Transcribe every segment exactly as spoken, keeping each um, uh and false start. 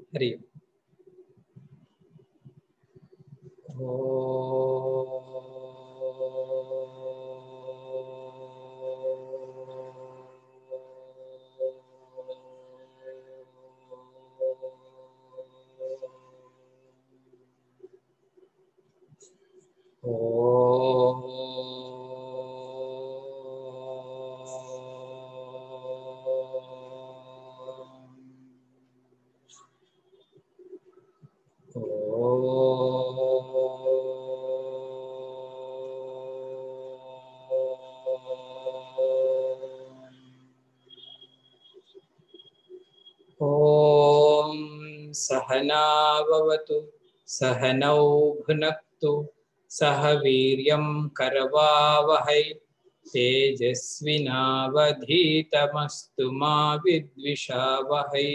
हरि सहना भवतु सहनौ भुनक्तु सह वीर्यं करवावहै तेजस्विनावधीतमस्तु मा विद्विषावहै।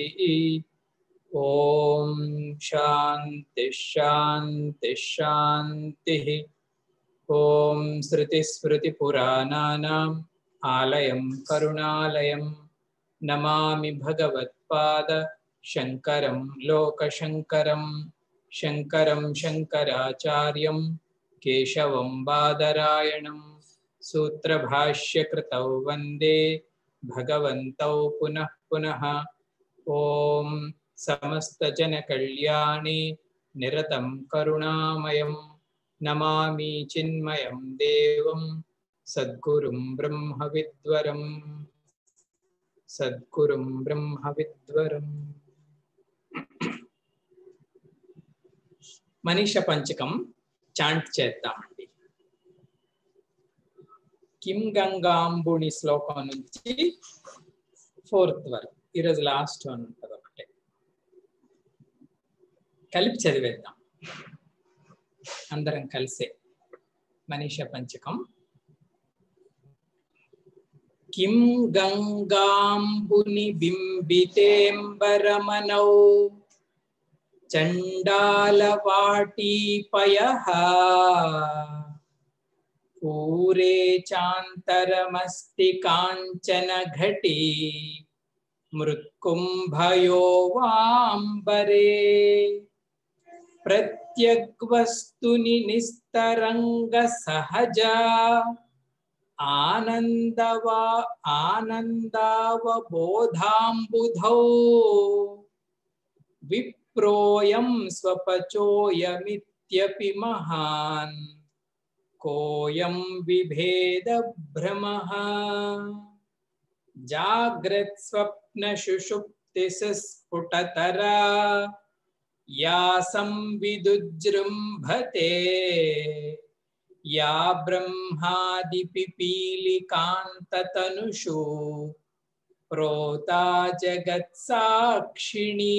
ओम शांति शांति शांति। ओम श्रुति स्मृति पुराणानाम् आलयं करुणालयं नमामि भगवत्पाद शंकरं लोकशंकरं शंकरं शंकराचार्यं केशवं बादरायणं सूत्रभाष्यकृतौ वन्दे भगवन्तौ पुनः पुनः। ओम समस्तजनकल्याणे निरतं करुणामयं नमामि चिन्मयं देवं सद्गुरुं ब्रह्मविद्वरं सद्गुरुं ब्रह्मविद्वरम्। మనీష పంచకం చాంట్ చేద్దామండి. కిం గంగాంబుని శ్లోకం నుంచి ఫోర్త్ వరకు ఈరోజు లాస్ట్ వన్ ఉంటుంది, ఒకటే కలిపి చదివేద్దాం అందరం కలిసే. మనీష పంచకం. కిం గంగాంబుని బింబితేంబరమనౌ చండాలవాటీపయః పూరే చాంతరమస్తి కాంచన ఘటీ మృత్కుంభయో వాంబరే ప్రత్యగ్వస్తుని నిస్తరంగ సహజ ఆనందవా ఆనందావబోధాంబుధౌ విప్రోయం స్వపచోయమిత్యపి మహాన్ కోయం విభేద భ్రమః జాగ్రత్ స్వప్న సుషుప్తి సుస్ఫుటతరా యా సంవిదుజృంభతే యా బ్రహ్మాది పిపీలికాంతతనుషు ప్రోతా జగత్సాక్షిణీ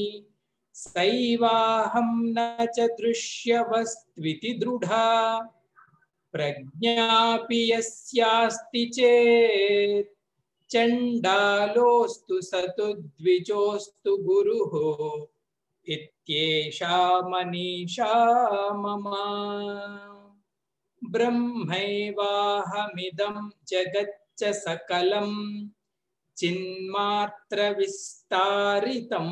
సైవాహం న చ దృశ్యవస్త్వితి దృఢా ప్రజ్ఞాపి యస్యాస్తి చేత్ చండాలోస్తు సతు ద్విజోస్తు గురుః ఇత్యేషా మనీషా మమ. బ్రహ్మైవాహమిదం జగచ్చ సకలం చిన్మాత్ర విస్తారితం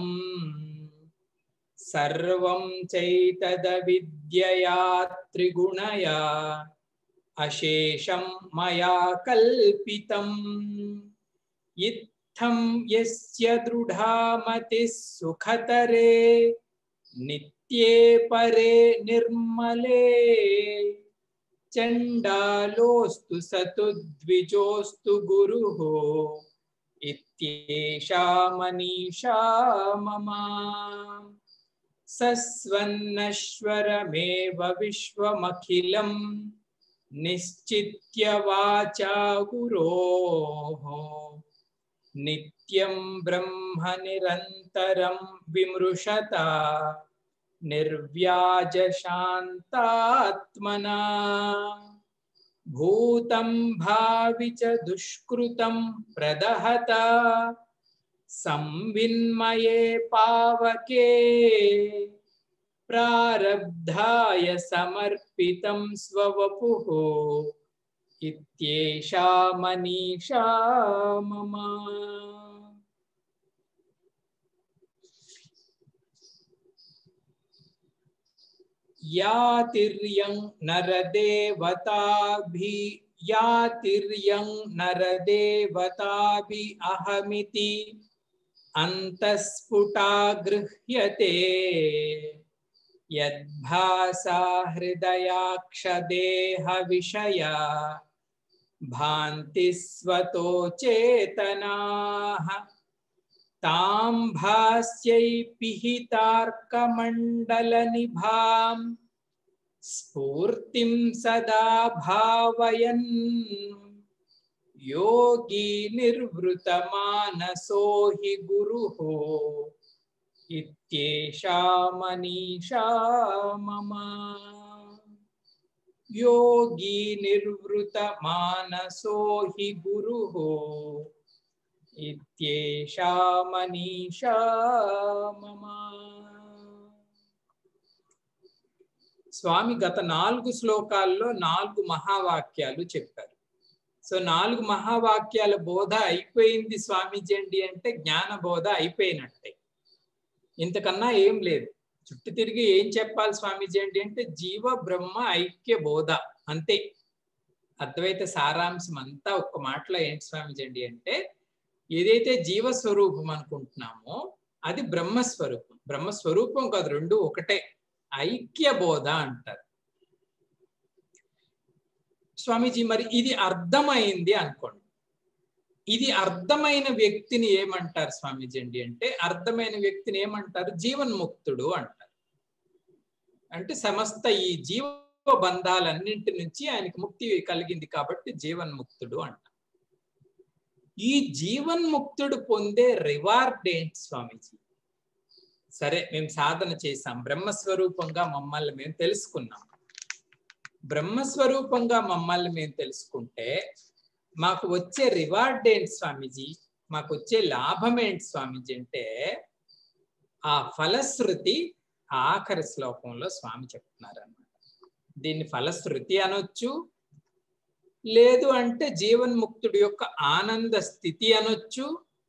సర్వం చైతదవిద్యయా త్రిగుణయా అశేషం మయా కల్పితం. ఇత్థం యస్య దృఢా మతిః సుఖతరే నిత్యే పరే నిర్మలే చండాలోస్తు సతు ద్విజోస్తు గురుః ఇత్యేషా మనీషా మమ. సస్వన్నశ్వరమేవ విశ్వమఖిలం నిశ్చిత్య వాచా గురోః నిత్యం బ్రహ్మ నిరంతరం విమృశత నిర్వ్యాజ శాంతాత్మనా భూతం భావి చ దుష్కృతం ప్రదహత సంవిన్మయే పావకే ప్రారబ్ధాయ సమర్పితం స్వవపుః ఇత్యేషా మనీషా మమ. యాతిర్యం నరదేవతాభి యాతిర్యం నరదేవతాభి అహమితి అంతఃస్ఫుటా గృహ్యతే యద్భాసా హృదయాక్షదేహ విషయ భాంతి స్వతో చేతనాః తాం భాస్యై పిహితార్కమండలనిభాం స్ఫూర్తిం సదా భావయన్ యోగి నిర్వృతమానసో హి గురుః ఇత్యేషా మనీషా మమ. యోగి నిర్వృతమానసో హి గురుః ఇత్యేషా మనీషా మమ. స్వామి గత నాలుగు శ్లోకాల్లో నాలుగు మహావాక్యాలు చెప్పారు. సో నాలుగు మహావాక్యాల బోధ అయిపోయింది స్వామీజీ అండి అంటే జ్ఞాన బోధ అయిపోయినట్టే, ఇంతకన్నా ఏం లేదు. చుట్టూ తిరిగి ఏం చెప్పాలి స్వామీజీ అండి అంటే జీవ బ్రహ్మ ఐక్య బోధ అంతే. అద్వైత సారాంశం అంతా ఒక్క మాటలో ఏంటి స్వామీజీ అండి అంటే ఏదైతే జీవస్వరూపం అనుకుంటున్నామో అది బ్రహ్మస్వరూపం. బ్రహ్మస్వరూపం కాదు, రెండు ఒకటే, ఐక్య బోధ అంటారు. స్వామీజీ మరి ఇది అర్థమైంది అనుకోండి, ఇది అర్థమైన వ్యక్తిని ఏమంటారు స్వామీజీ అండి అంటే అర్థమైన వ్యక్తిని ఏమంటారు? జీవన్ముక్తుడు అంటారు. అంటే సమస్త ఈ జీవ బంధాలన్నింటి నుంచి ఆయనకి ముక్తి కలిగింది కాబట్టి జీవన్ముక్తుడు అంటారు. ఈ జీవన్ముక్తుడు పొందే రివార్డ్ ఏంటి స్వామీజీ? సరే మేము సాధన చేసాం, బ్రహ్మస్వరూపంగా మమ్మల్ని మేము తెలుసుకున్నాం. బ్రహ్మస్వరూపంగా మమ్మల్ని మేము తెలుసుకుంటే మాకు వచ్చే రివార్డ్ ఏంటి స్వామీజీ? మాకు వచ్చే లాభం ఏంటి స్వామీజీ అంటే ఆ ఫలశ్రుతి ఆఖరి శ్లోకంలో స్వామి చెప్తున్నారు అన్నమాట. దీన్ని ఫలశ్రుతి అనొచ్చు, లేదు అంటే జీవన్ముక్తుడి యొక్క ఆనంద స్థితి అనొచ్చు.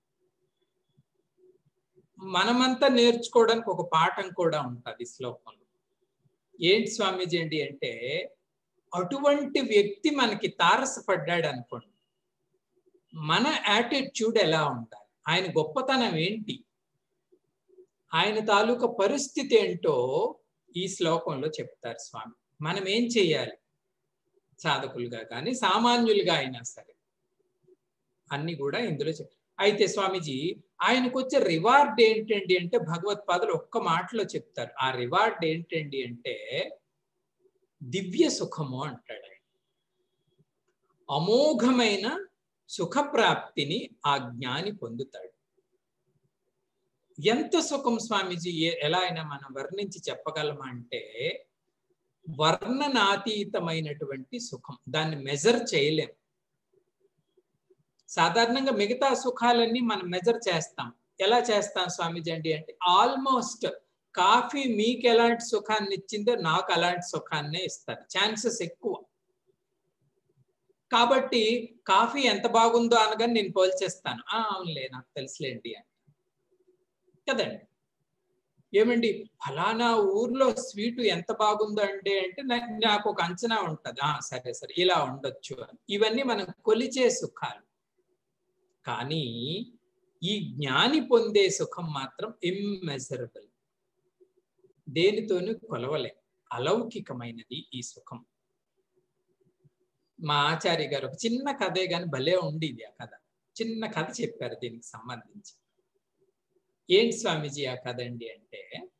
మనమంతా నేర్చుకోవడానికి ఒక పాఠం కూడా ఉంటుంది శ్లోకంలో. ఏంటి స్వామీజీ అండి అంటే అటువంటి వ్యక్తి మనకి తారసపడ్డాడు అనుకోండి, మన యాటిట్యూడ్ ఎలా ఉండాలి, ఆయన గొప్పతనం ఏంటి, ఆయన తాలూకా పరిస్థితి ఏంటో ఈ శ్లోకంలో చెప్తారు స్వామి. మనం ఏం చేయాలి సాధకులుగా కానీ సామాన్యులుగా అయినా సరే అన్ని కూడా ఇందులో చెప్ అయితే స్వామీజీ ఆయనకు వచ్చే రివార్డ్ ఏంటండి అంటే భగవత్పాదులు ఒక్క మాటలో చెప్తారు. ఆ రివార్డ్ ఏంటండి అంటే దివ్య సుఖము అంటాడు ఆయన. అమోఘమైన సుఖప్రాప్తిని ఆ జ్ఞాని పొందుతాడు. ఎంత సుఖం స్వామీజీ, ఎలా అయినా మనం వర్ణించి చెప్పగలమా అంటే వర్ణనాతీతమైనటువంటి సుఖం, దాన్ని మెజర్ చేయలేం. సాధారణంగా మిగతా సుఖాలన్నీ మనం మెజర్ చేస్తాం. ఎలా చేస్తాం స్వామీజీ అండి అంటే ఆల్మోస్ట్ కాఫీ మీకు ఎలాంటి సుఖాన్ని ఇచ్చిందో నాకు అలాంటి సుఖాన్నే ఇస్తారు, ఛాన్సెస్ ఎక్కువ. కాబట్టి కాఫీ ఎంత బాగుందో అనగానే నేను పోల్చేస్తాను, ఆ అవునులే నాకు తెలుసులేండి అని కదండి. ఏమండి ఫలానా ఊర్లో స్వీటు ఎంత బాగుందో అంటే అంటే నాకు ఒక అంచనా ఉంటుంది, ఆ సరే సరే ఇలా ఉండొచ్చు అని. ఇవన్నీ మనం కొలిచే సుఖాలు. కానీ ఈ జ్ఞాని పొందే సుఖం మాత్రం ఇమ్మెజరబుల్, దేనితోనూ కొలవలే, అలౌకికమైనది ఈ సుఖం. మా ఆచార్య గారు ఒక చిన్న కథే కానీ భలే ఉండేది ఆ కథ. చిన్న కథ చెప్పారు దీనికి సంబంధించి. ఏంటి స్వామీజీ ఆ కథ అండి అంటే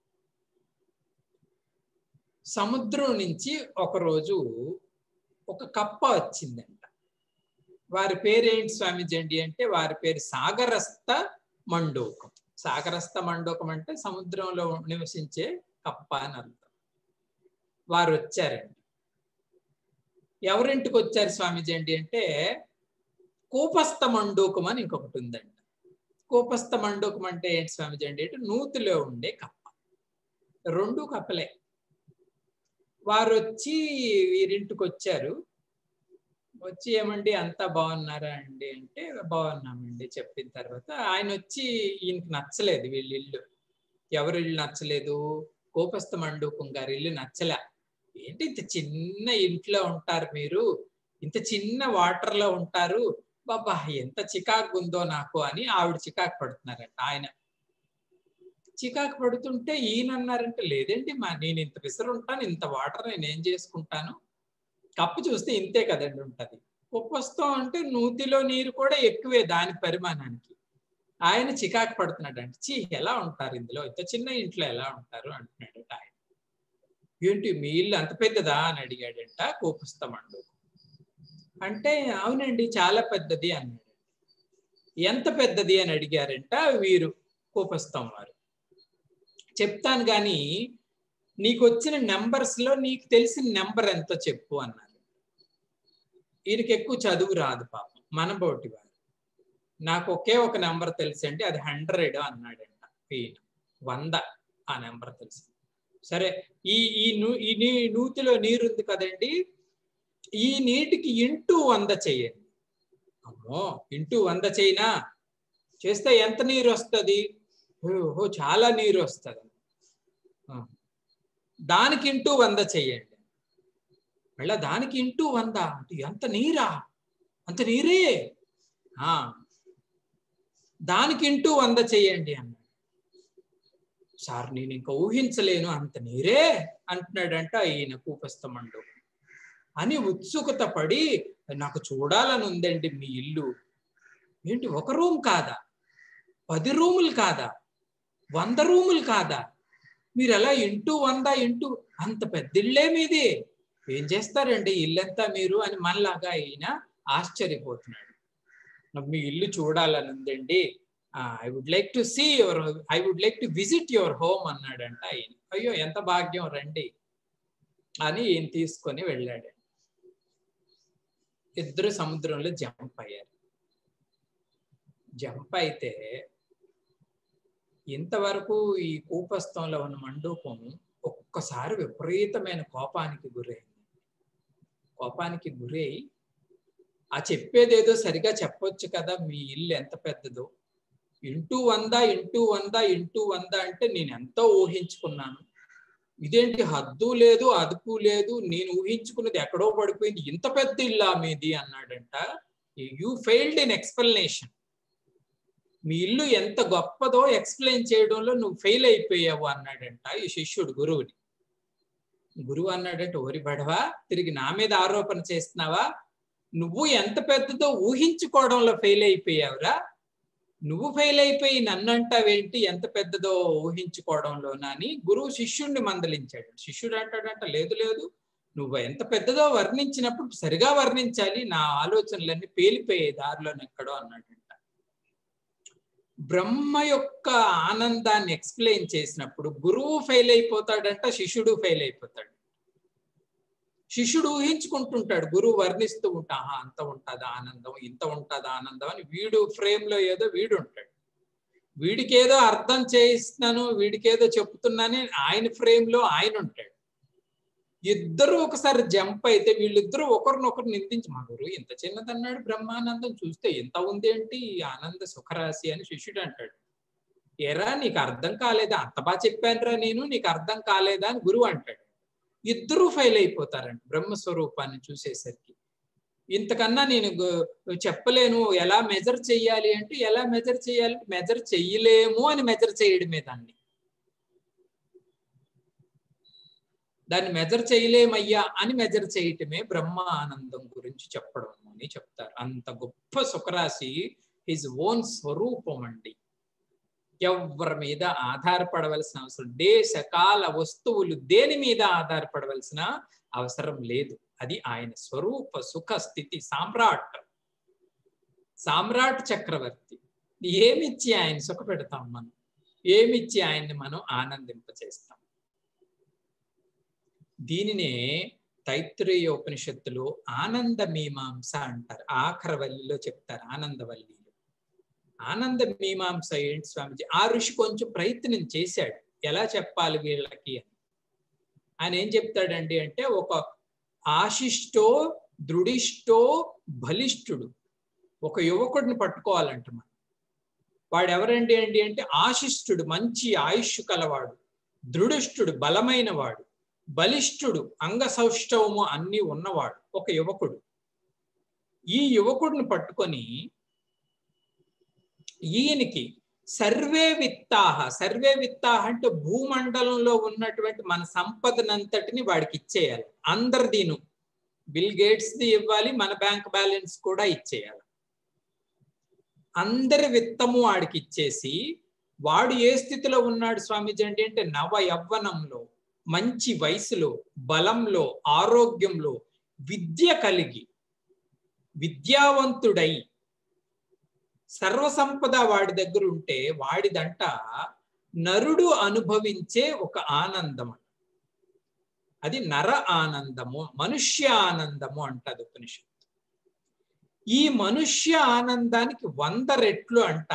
సముద్రం నుంచి ఒకరోజు ఒక కప్ప వచ్చిందంట. వారి పేరేంటి స్వామీజీ అండి అంటే వారి పేరు సాగరస్థ మండోకం. సాగరస్థ మండోకం అంటే సముద్రంలో నివసించే కప్ప అని అర్థం. వారు వచ్చారండి. ఎవరింటికి వచ్చారు స్వామీజీ అండి అంటే కూపస్థ మండోకం అని ఇంకొకటి ఉందండి. కూపస్థ మండోకం అంటే ఏంటి స్వామీజీ అండి అంటే నూతిలో ఉండే కప్ప. రెండు కప్పలే. వారు వచ్చి వీరింటికి వచ్చారు. వచ్చి ఏమండి అంతా బాగున్నారా అండి అంటే బాగున్నామండి చెప్పిన తర్వాత ఆయన వచ్చి ఈయనకి నచ్చలేదు వీళ్ళ ఇల్లు. ఎవరి ఇల్లు నచ్చలేదు? కోపస్థ మండూకం గారి ఇల్లు నచ్చలే. ఏంటి ఇంత చిన్న ఇంట్లో ఉంటారు మీరు, ఇంత చిన్న వాటర్ లో ఉంటారు, బాబా ఎంత చికాకు ఉందో నాకు అని ఆవిడ చికాకు పడుతున్నారంట. ఆయన చికాకు పడుతుంటే ఈయన అన్నారంటే, లేదండి మా నేను ఇంత విసురు ఉంటాను, ఇంత వాటర్ నేను ఏం చేసుకుంటాను, కప్పు చూస్తే ఇంతే కదండి ఉంటది. ఉప్పొస్తాం అంటే నూతిలో నీరు కూడా ఎక్కువే దాని పరిమాణానికి. ఆయన చికాకు పడుతున్నాడంట, చీ ఎలా ఉంటారు ఇందులో, ఇంత చిన్న ఇంట్లో ఎలా ఉంటారు అంటున్నాడట ఆయన. ఏంటి మీ ఇల్లు అంత పెద్దదా అని అడిగాడంట కోపిస్తామండు. అంటే అవునండి చాలా పెద్దది అన్నాడు. ఎంత పెద్దది అని అడిగారంట వీరు కోపిస్తాం వారు. చెప్తాను కానీ నీకు వచ్చిన నెంబర్స్ లో నీకు తెలిసిన నెంబర్ ఎంతో చెప్పు అన్నారు. వీరికి ఎక్కువ చదువు రాదు పాపం, మనబోటి వారు. నాకు ఒకే ఒక నెంబర్ తెలుసండి, అది హండ్రెడ్ అన్నాడంట ఈయన. వంద ఆ నెంబర్ తెలుసు. సరే ఈ ఈ నూ ఈ నీ నూతిలో నీరు ఉంది కదండి, ఈ నీటికి ఇంటూ వంద చేయండి. అమ్మో ఇంటూ వంద చేయనా, చేస్తే ఎంత నీరు వస్తుంది, ఓహో చాలా నీరు వస్తుంది. దానికి ఇంటూ వంద చెయ్యండి. మళ్ళా దానికి ఇంటూ వంద అంటే ఎంత నీరా, అంత నీరే, దానికి ఇంటూ వంద చెయ్యండి అన్నాడు. సార్ నేను ఇంకా ఊహించలేను అంత నీరే అంటున్నాడంట ఈయన కూపస్తమండు. అని ఉత్సుకత పడి నాకు చూడాలని ఉందండి మీ ఇల్లు. ఏంటి ఒక రూమ్ కాదా, పది రూములు కాదా, వంద రూములు కాదా, మీరు ఎలా ఇంటూ వంద ఇంటూ అంత పెద్ద ఇల్లే మీది, ఏం చేస్తారండి ఇల్లంతా మీరు అని మనలాగా ఆయన ఆశ్చర్యపోతున్నాడు. మీ ఇల్లు చూడాలని ఉందండి, I would like to see your I would like to visit your home అన్నాడంట ఆయన. అయ్యో ఎంత భాగ్యం రండి అని ఈయన తీసుకొని వెళ్ళాడు. ఇద్దరు సముద్రంలో జంప్ అయ్యారు. జంప్ అయితే ఇంతవరకు ఈ కూపస్థంలో ఉన్న మండూపం ఒక్కసారి విపరీతమైన కోపానికి గురైంది. కోపానికి గురై ఆ చెప్పేదేదో సరిగా చెప్పొచ్చు కదా, మీ ఇల్లు ఎంత పెద్దదో, ఇంటూ వంద ఇంటూ వంద ఇంటూ వంద అంటే నేను ఎంతో ఊహించుకున్నాను, ఇదేంటి హద్దు లేదు అదుపు లేదు, నేను ఊహించుకున్నది ఎక్కడో పడిపోయింది, ఇంత పెద్ద ఇల్లా మీది అన్నాడంట. యూ ఫెయిల్డ్ ఇన్ ఎక్స్ప్లెనేషన్, మీ ఇల్లు ఎంత గొప్పదో ఎక్స్ప్లెయిన్ చేయడంలో నువ్వు ఫెయిల్ అయిపోయావు అన్నాడంట ఈ శిష్యుడు గురువుని. గురువు అన్నాడంటే, ఓరి బడవా తిరిగి నా మీద ఆరోపణ చేస్తున్నావా, నువ్వు ఎంత పెద్దదో ఊహించుకోవడంలో ఫెయిల్ అయిపోయావురా, నువ్వు ఫెయిల్ అయిపోయి నన్ను అంటావేంటి ఎంత పెద్దదో ఊహించుకోవడంలోనా అని గురువు శిష్యుడిని మందలించాడు. శిష్యుడు అంటాడంట, లేదు లేదు నువ్వు ఎంత పెద్దదో వర్ణించినప్పుడు సరిగా వర్ణించాలి, నా ఆలోచనలన్నీ పేలిపోయే దారిలో ఎక్కడో అన్నాడంట. బ్రహ్మ యొక్క ఆనందాన్ని ఎక్స్ప్లెయిన్ చేసినప్పుడు గురువు ఫెయిల్ అయిపోతాడంట, శిష్యుడు ఫెయిల్ అయిపోతాడు. శిష్యుడు ఊహించుకుంటుంటాడు, గురువు వర్ణిస్తూ ఉంటా అంత ఉంటుందా ఆనందం, ఇంత ఉంటుందా ఆనందం అని వీడు ఫ్రేమ్ లో ఏదో వీడు ఉంటాడు. వీడికి ఏదో అర్థం చేయిస్తున్నాను, వీడికి ఏదో చెప్తున్నాను, ఆయన ఫ్రేమ్ లో ఆయన ఉంటాడు. ఇద్దరు ఒకసారి జంప్ అయితే వీళ్ళిద్దరూ ఒకరినొకరు నిందించి, మా గురువు ఇంత చిన్నదన్నాడు, బ్రహ్మానందం చూస్తే ఎంత ఉంది ఏంటి ఆనంద సుఖరాశి అని శిష్యుడు అంటాడు. ఏరా నీకు అర్థం కాలేదా, అంత బాగా చెప్పానురా నేను, నీకు అర్థం కాలేదా అని గురువు అంటాడు. ఇద్దరూ ఫెయిల్ అయిపోతారంట బ్రహ్మస్వరూపాన్ని చూసేసరికి. ఇంతకన్నా నేను చెప్పలేను, ఎలా మెజర్ చెయ్యాలి అంటే ఎలా మెజర్ చేయాలి, మెజర్ చెయ్యలేము అని మెజర్ చేయడమే, దాన్ని దాన్ని మెజర్ చేయలేమయ్యా అని మెజర్ చేయటమే బ్రహ్మ ఆనందం గురించి చెప్పడం అని చెప్తారు. అంత గొప్ప సుఖరాశి హిజ్ ఓన్ స్వరూపం అండి. ఎవరి మీద ఆధారపడవలసిన అవసరం, దేశ కాల వస్తువులు దేని మీద ఆధారపడవలసిన అవసరం లేదు. అది ఆయన స్వరూప సుఖ స్థితి సామ్రాట్, సామ్రాట్ చక్రవర్తి. ఏమిచ్చి ఆయన సుఖ పెడతాం మనం, ఏమిచ్చి ఆయన్ని మనం ఆనందింపచేస్తాం. దీనినే తైత్రేయ ఉపనిషత్తులో ఆనంద మీమాంస అంటారు. ఆఖరవల్లిలో చెప్తారు ఆనందవల్లిలో. ఆనంద మీమాంస ఏంటి స్వామిజీ, ఆ ఋషి కొంచెం ప్రయత్నం చేశాడు ఎలా చెప్పాలి వీళ్ళకి అని. ఆయన ఏం చెప్తాడండి అంటే, ఒక ఆశిష్టో దృఢిష్టో బలిష్ఠుడు ఒక యువకుడిని పట్టుకోవాలంట మనం. వాడు ఎవరండి అండి అంటే ఆశిష్టుడు మంచి ఆయుష్ కలవాడు, దృఢిష్ఠుడు బలమైన వాడు, బలిష్ఠుడు, అంగసౌష్ఠవము అన్ని ఉన్నవాడు ఒక యువకుడు. ఈ యువకుడిని పట్టుకొని ఈయనకి సర్వే విత్తాహ, సర్వే విత్తాహ అంటే భూమండలంలో ఉన్నటువంటి మన సంపదనంతటిని వాడికి ఇచ్చేయాలి. అందరిదీను, బిల్ గేట్స్ ది ఇవ్వాలి, మన బ్యాంక్ బ్యాలెన్స్ కూడా ఇచ్చేయాలి. అందరి విత్తము వాడికి ఇచ్చేసి, వాడు ఏ స్థితిలో ఉన్నాడు స్వామీజీ అంటే అంటే నవ యవ్వనంలో, మంచి వయసులో, బలంలో, ఆరోగ్యంలో, విద్య కలిగి, విద్యావంతుడై, సర్వసంపద వాడి దగ్గర ఉంటే వాడిదంట నరుడు అనుభవించే ఒక ఆనందం. అది నర ఆనందము, మనుష్య ఆనందము అంటది ఉపనిషత్తు. ఈ మనుష్య ఆనందానికి వంద రెట్లు అంట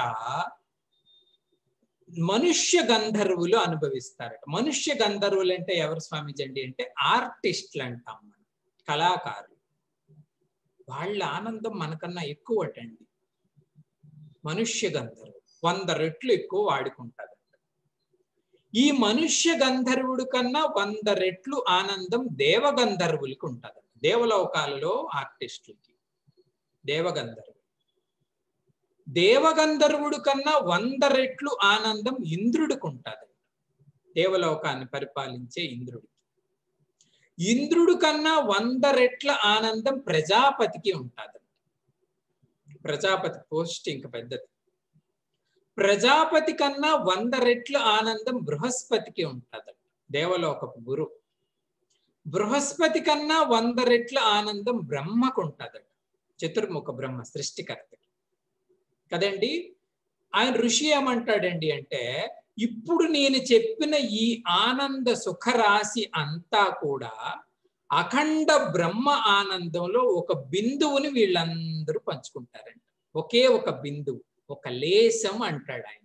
మనుష్య గంధర్వులు అనుభవిస్తారట. మనుష్య గంధర్వులు అంటే ఎవరు స్వామీజీ అండి అంటే ఆర్టిస్టులు అంటాం మనం, కళాకారులు. వాళ్ళ ఆనందం మనకన్నా ఎక్కువ అటండి. మనుష్య గంధర్వుడు వంద రెట్లు ఎక్కువ వాడుకుంటారు. ఈ మనుష్య గంధర్వుడు కన్నా వంద రెట్లు ఆనందం దేవగంధర్వులకి ఉంటుంది. దేవలోకాలలో ఆర్టిస్టులకి దేవగంధర్వుడు. దేవగంధర్వుడు కన్నా వంద రెట్లు ఆనందం ఇంద్రుడికి ఉంటుంది, దేవలోకాన్ని పరిపాలించే ఇంద్రుడికి. ఇంద్రుడు కన్నా వంద రెట్ల ఆనందం ప్రజాపతికి ఉంటుంది. ప్రజాపతి పోస్ట్ ఇంక పెద్దది. ప్రజాపతి కన్నా వంద రెట్ల ఆనందం బృహస్పతికి ఉంటుంది, దేవలోకపు గురు. బృహస్పతి కన్నా వంద రెట్ల ఆనందం బ్రహ్మకు ఉంటుంది, చతుర్ముఖ బ్రహ్మ, సృష్టికర్తకి కదండి. ఆయన ఋషి ఏమంటాడండి అంటే, ఇప్పుడు నేను చెప్పిన ఈ ఆనంద సుఖరాశి అంతా కూడా అఖండ బ్రహ్మ ఆనందంలో ఒక బిందువుని వీళ్ళందరూ పంచుకుంటారంట. ఒకే ఒక బిందువు, ఒక లేశం అంటాడు ఆయన.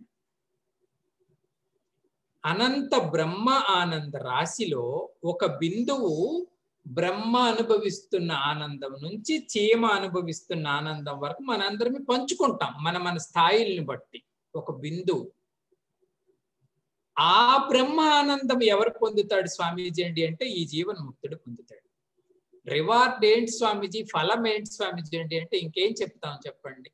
అనంత బ్రహ్మ ఆనంద రాశిలో ఒక బిందువు బ్రహ్మ అనుభవిస్తున్న ఆనందం నుంచి చీమ అనుభవిస్తున్న ఆనందం వరకు మనందరం పంచుకుంటాం, మన మన స్థాయిల్ని బట్టి ఒక బిందువు. ఆ బ్రహ్మ ఆనందం ఎవరు పొందుతాడు స్వామీజీ అండి అంటే ఈ జీవన్ముక్తుడు పొందుతాడు. రివార్డ్ ఏంటి స్వామీజీ, ఫలం ఏంటి స్వామీజీ అండి అంటే ఇంకేం చెప్తాం చెప్పండి.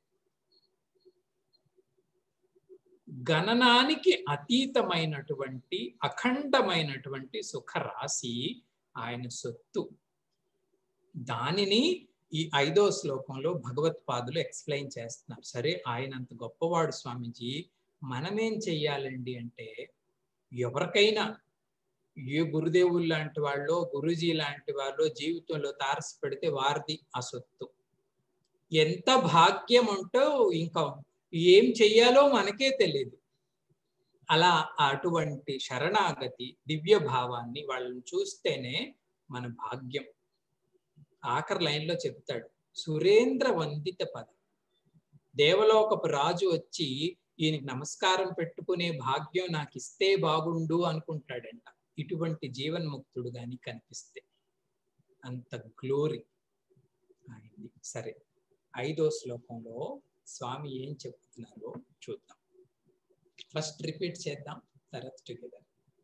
గణనానికి అతీతమైనటువంటి అఖండమైనటువంటి సుఖరాశి ఆయన సొత్తు. దానిని ఈ ఐదో శ్లోకంలో భగవత్పాదులు ఎక్స్ప్లెయిన్ చేస్తున్నారు. సరే, ఆయన అంత గొప్పవాడు స్వామీజీ, మనమేం చెయ్యాలండి అంటే, ఎవరికైనా ఏ గురుదేవులు లాంటి వాళ్ళు, గురుజీ లాంటి వాళ్ళు జీవితంలో తారసపెడితే వారిది ఆ సొత్తు. ఎంత భాగ్యం ఉంటో ఇంకా ఏం చెయ్యాలో మనకే తెలియదు. అలా అటువంటి శరణాగతి దివ్య భావాన్ని వాళ్ళని చూస్తేనే మన భాగ్యం. ఆఖరి లైన్లో చెప్తాడు, సురేంద్ర వందిత పదం. దేవలోకపు రాజు వచ్చి ఈయనకి నమస్కారం పెట్టుకునే భాగ్యం నాకు ఇస్తే బాగుండు అనుకుంటాడంట, ఇటువంటి జీవన్ముక్తుడు గాని కనిపిస్తే. అంత గ్లోరీ అయింది. సరే, ఐదో శ్లోకంలో స్వామి ఏం చెప్తున్నారో చూద్దాం. ఫస్ట్ రిపీట్ చేద్దాం, తర్వాత టుగెదర్.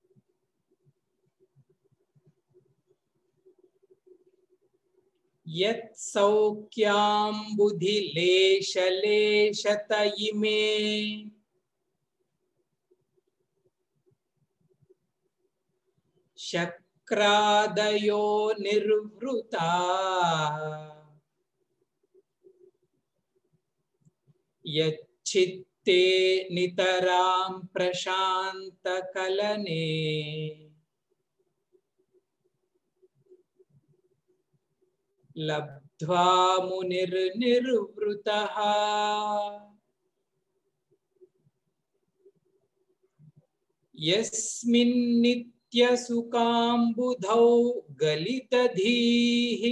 యత్ సౌఖ్యాంబుధి లేశలేశత ఇమే శక్రాదయో నిర్వృతా యచ్చిత్తే నితరాం ప్రశాంత కలనే లబ్ధ్వా మునిర్నిర్వృతః యస్మిన్ నిత్య సుఖాంబుధౌ గలితధీః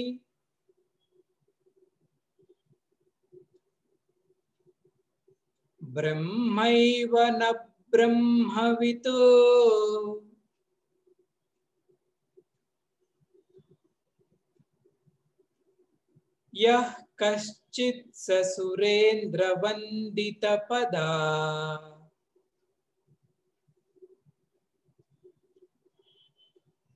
బ్రహ్మైవ న బ్రహ్మవిత్ యః కశ్చిత్ స సురేంద్ర వందిత పదా.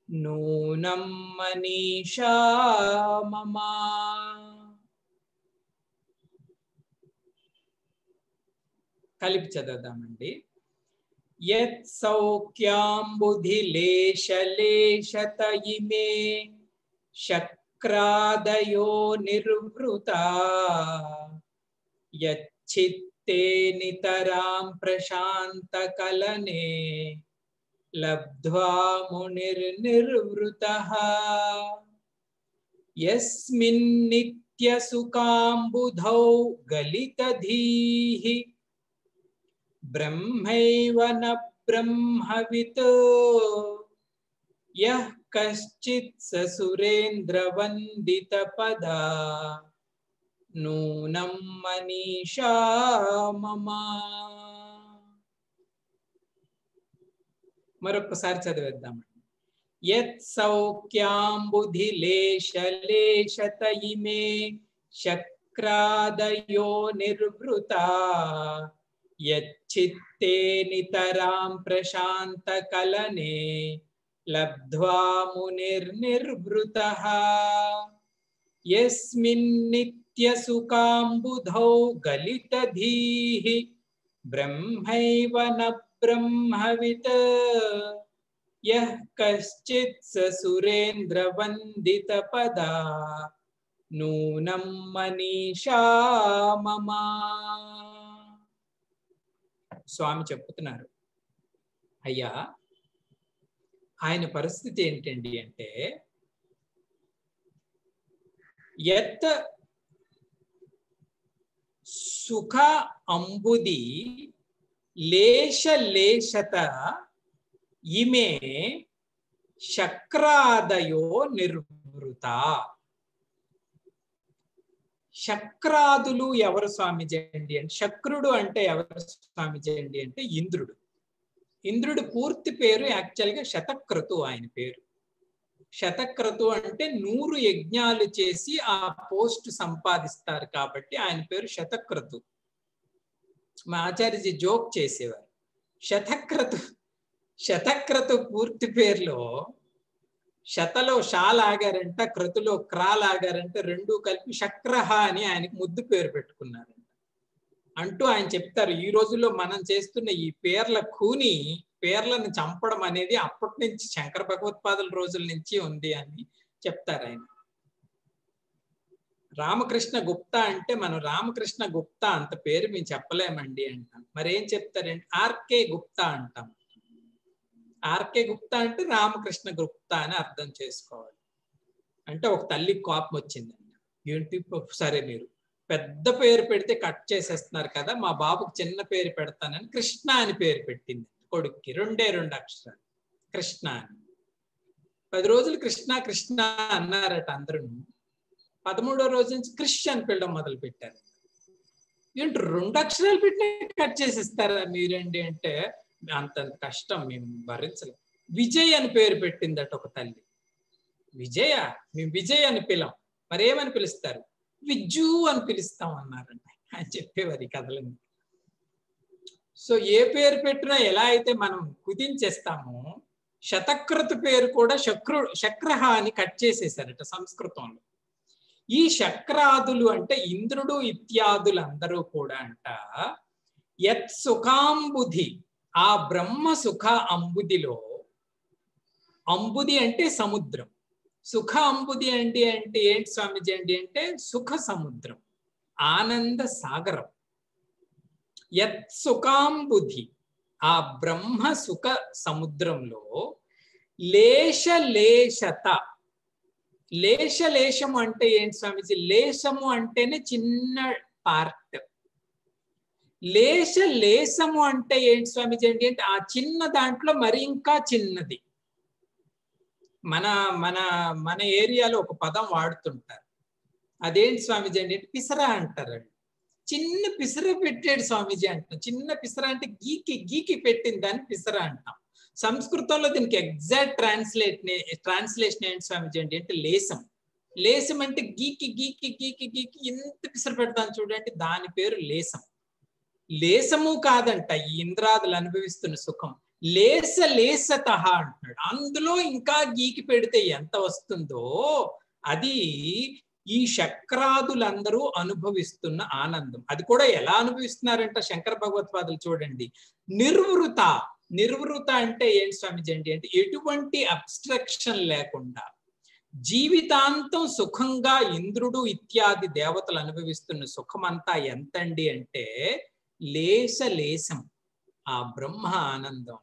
నూనం మనీషా మమ. కలిపి చదువుదామండి. యత్ సౌఖ్యాంబుధిలేశలేశత ఇమే శక్రాదయో నిర్వృతా యచ్చిత్తే నితరాం ప్రశాంతకలనే లబ్ధ్వా మునిర్నిర్వృతః. యస్మిన్ నిత్యసుఖాంబుధౌ గలితధీః బ్రహ్మైవ న బ్రహ్మవిత్ యః కశ్చిత్ స సురేంద్రవందితపదా నూనం మనీషా మమ. మరొకసారి చదివేద్దామండి. యత్ సౌఖ్యాంబుధిలేశలేశత ఇమే శక్రాదయో నిర్వృతా యచ్చిత్తే నితరాం ప్రశాంతకలనే లబ్ధ్వా మునిర్నిర్వృతః. యస్మిన్ నిత్యసుఖాంబుధౌ గలితధీః బ్రహ్మైవ న బ్రహ్మవిత్ యః కశ్చిత్ స సురేంద్రవందితపదా నూనం మనీషా మమ. స్వామి చెప్తున్నారు, అయ్యా ఆయన పరిస్థితి ఏంటండి అంటే, యత్ సుఖ అంబుది లేశ లేశత ఇమే శక్రాదయో నిర్వృత. శక్రాదులు ఎవరు స్వామిజీ అండి అంటే, శక్రుడు అంటే ఎవరు స్వామిజీ అండి అంటే ఇంద్రుడు. ఇంద్రుడు పూర్తి పేరు యాక్చువల్గా శతక్రతు. ఆయన పేరు శతక్రతు అంటే నూరు యజ్ఞాలు చేసి ఆ పోస్ట్ సంపాదిస్తారు కాబట్టి ఆయన పేరు శతక్రతు. మా ఆచార్యజీ జోక్ చేసేవారు, శతక్రతు శతక్రతు పూర్తి పేరులో శతలో షా లాగారంట, క్రతులో క్రా లాగారంట, రెండు కలిపి శక్రహ అని ఆయనకి ముద్దు పేరు పెట్టుకున్నారంట. అంటూ ఆయన చెప్తారు, ఈ రోజుల్లో మనం చేస్తున్న ఈ పేర్ల కూని, పేర్లను చంపడం అనేది అప్పటి నుంచి శంకర భగవత్పాదుల రోజుల నుంచి ఉంది అని చెప్తారు ఆయన. రామకృష్ణ గుప్తా అంటే మనం రామకృష్ణ గుప్తా అంత పేరు మేము చెప్పలేమండి అంటాం. మరేం చెప్తారంటే ఆర్కే గుప్తా అంటాం. ఆర్కే గుప్తా అంటే రామకృష్ణ గుప్తా అని అర్థం చేసుకోవాలి. అంటే ఒక తల్లికి కోపం వచ్చిందండి, ఏంటి సరే మీరు పెద్ద పేరు పెడితే కట్ చేసేస్తున్నారు కదా, మా బాబుకి చిన్న పేరు పెడతానని కృష్ణ అని పేరు పెట్టింది కొడుక్కి. రెండే రెండు అక్షరాలు కృష్ణ అని. పది రోజులు కృష్ణ కృష్ణ అన్నారట అందరూ. పదమూడో రోజు నుంచి క్రిష్ అని పిల్లడం మొదలు పెట్టారు. ఏంటి రెండు అక్షరాలు పెట్టి కట్ చేసేస్తారా మీరండి అంటే, అంత కష్టం మేము భరించలేం. విజయ్ అని పేరు పెట్టిందట ఒక తల్లి. విజయ, మేము విజయ్ అని పిలం, మరేమని పిలుస్తారు? విజ్జు అని పిలుస్తాం అన్నారంట అని చెప్పేవారు ఈ కథలన్నీ. సో ఏ పేరు పెట్టినా ఎలా అయితే మనం కుదించేస్తామో, శతక్రతు పేరు కూడా శక్రు శక్రహ అని కట్ చేసేసారట సంస్కృతంలో. ఈ శక్రాదులు అంటే ఇంద్రుడు ఇత్యాదులందరూ కూడా అంట యత్ సుఖాంబుధి, ఆ బ్రహ్మ సుఖ అంబుదిలో, అంబుది అంటే సముద్రం, సుఖ అంబుది అండి అంటే ఏంటి స్వామిజీ అండి అంటే సుఖ సముద్రం, ఆనంద సాగరం. యత్ సుఖాంబుధి, ఆ బ్రహ్మ సుఖ సముద్రంలో లేశ లేశత. లేశ లేశము అంటే ఏంటి స్వామిజీ? లేశము అంటేనే చిన్న పార్ట్. లేశ లేశము అంటే ఏంటి స్వామిజీ అండి అంటే ఆ చిన్న దాంట్లో మరి ఇంకా చిన్నది. మన మన మన ఏరియాలో ఒక పదం వాడుతుంటారు, అదేంటి స్వామిజీ అండి అంటే పిసరా అంటారు. చిన్న పిసర పెట్టాడు స్వామిజీ అంటాం. చిన్న పిసర అంటే గీకి గీకి పెట్టింది దాన్ని పిసర అంటాం. సంస్కృతంలో దీనికి ఎగ్జాక్ట్ ట్రాన్స్లేట్ ట్రాన్స్లేషన్ ఏంటి స్వామిజీ అండి అంటే లేశం. లేశం అంటే గీకి గీకి గీకి గీకి ఎంత పిసర పెడతాను చూడండి, దాని పేరు లేశం. లేసము కాదంట ఈ ఇంద్రాదులు అనుభవిస్తున్న సుఖం, లేస లేసత అంటున్నాడు. అందులో ఇంకా గీకి పెడితే ఎంత వస్తుందో అది ఈ శక్రాదులందరూ అనుభవిస్తున్న ఆనందం. అది కూడా ఎలా అనుభవిస్తున్నారంట శంకర భగవత్పాదులు చూడండి. నిర్వృత, నిర్వృత అంటే ఏంటి స్వామిజీ అండి అంటే ఎటువంటి అబ్స్ట్రక్షన్ లేకుండా జీవితాంతం సుఖంగా ఇంద్రుడు ఇత్యాది దేవతలు అనుభవిస్తున్న సుఖమంతా ఎంతండి అంటే లేస లేసం, ఆ బ్రహ్మ ఆనందం.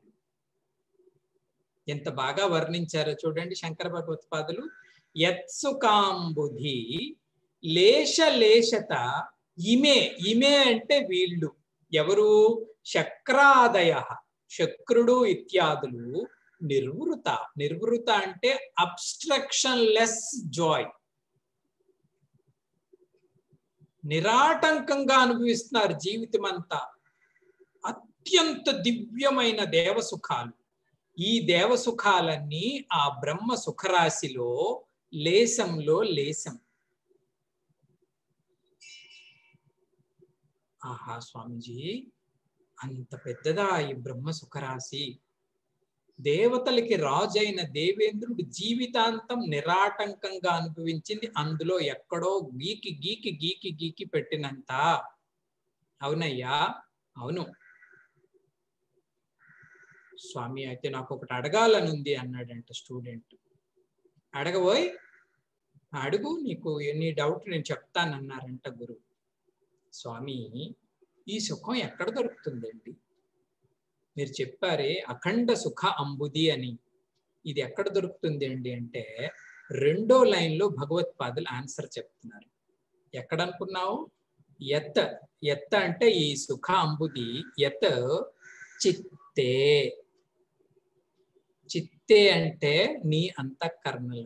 ఎంత బాగా వర్ణించారో చూడండి శంకర భగవత్పాదులు. యత్సుకాంబుధి లేశ లేశత ఇమే, ఇమే అంటే వీళ్ళు ఎవరు? శక్రాదయ, శక్రుడు ఇత్యాదులు. నిర్వృత, నిర్వృత అంటే అబ్స్ట్రక్షన్ లెస్ జాయ్, నిరాటంకంగా అనుభవిస్తున్నారు జీవితం అంతా. అత్యంత దివ్యమైన దేవసుఖాలు. ఈ దేవసుఖాలన్నీ ఆ బ్రహ్మ సుఖరాశిలో లేసంలో లేసం. ఆహా స్వామిజీ, అంత పెద్దదా ఈ బ్రహ్మ సుఖరాశి. దేవతలకి రాజైన దేవేంద్రుడు జీవితాంతం నిరాటంకంగా అనుభవించింది అందులో ఎక్కడో గీకి గీకి గీకి గీకి పెట్టినంత. అవునయ్యా, అవును స్వామి. అయితే నాకు ఒకటి అడగాలని ఉంది అన్నాడంట స్టూడెంట్. అడగబోయ్, అడుగు, నీకు ఎన్ని డౌట్ నేను చెప్తానన్నారంట గురువు. స్వామి, ఈ సుఖం ఎక్కడ దొరుకుతుందండి? మీరు చెప్పారే అఖండ సుఖ అంబుది అని, ఇది ఎక్కడ దొరుకుతుంది అండి అంటే రెండో లైన్లో భగవత్పాదులు ఆన్సర్ చెప్తున్నారు. ఎక్కడ అనుకున్నావు? యత్, యత్ అంటే ఈ సుఖ అంబుది, యత్ చిత్తే. చిత్తే అంటే నీ అంతఃకరణలో.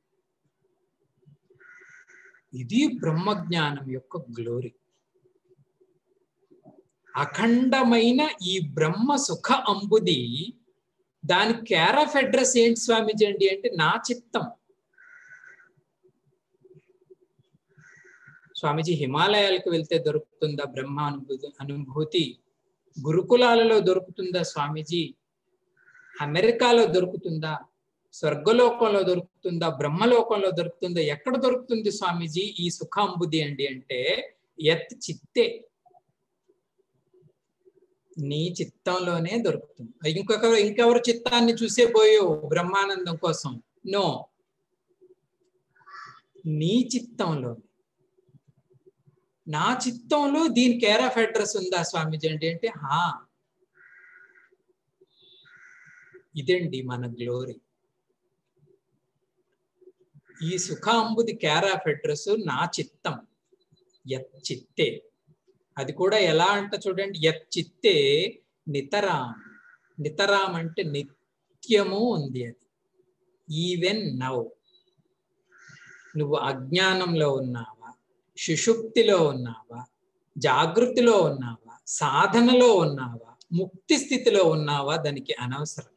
ఇది బ్రహ్మజ్ఞానం యొక్క గ్లోరీ. అఖండమైన ఈ బ్రహ్మ సుఖ అంబుది, దాని కేర్ ఆఫ్ అడ్రస్ ఏంటి స్వామిజీ అండి అంటే నా చిత్తం. స్వామిజీ, హిమాలయాలకు వెళ్తే దొరుకుతుందా బ్రహ్మ అనుభూతి అనుభూతి? గురుకులాలలో దొరుకుతుందా స్వామిజీ? అమెరికాలో దొరుకుతుందా? స్వర్గలోకంలో దొరుకుతుందా? బ్రహ్మలోకంలో దొరుకుతుందా? ఎక్కడ దొరుకుతుంది స్వామిజీ ఈ సుఖాంబుది అండి అంటే యత్ చిత్తే, నీ చిత్తంలోనే దొరుకుతుంది. ఇంకొక ఇంకెవరు చిత్తాన్ని చూసే పోయో బ్రహ్మానందం కోసం? నో, నీ చిత్తంలో. నా చిత్తంలో దీని కేర్ ఆఫ్ అడ్రస్ ఉందా స్వామిజీ అండి అంటే హా, ఇదండి మన గ్లోరీ. ఈ సుఖాంబుది కేర్ ఆఫ్ అడ్రస్ నా చిత్తం, యత్ చిత్తే. అది కూడా ఎలా అంట చూడండి, యత్ చిత్తే నితరాం. నితరాం అంటే నిత్యము ఉంది అది. ఈవెన్ నౌ, నువ్వు అజ్ఞానంలో ఉన్నావా, సుషుప్తిలో ఉన్నావా, జాగృతిలో ఉన్నావా, సాధనలో ఉన్నావా, ముక్తి స్థితిలో ఉన్నావా, దానికి అనవసరం.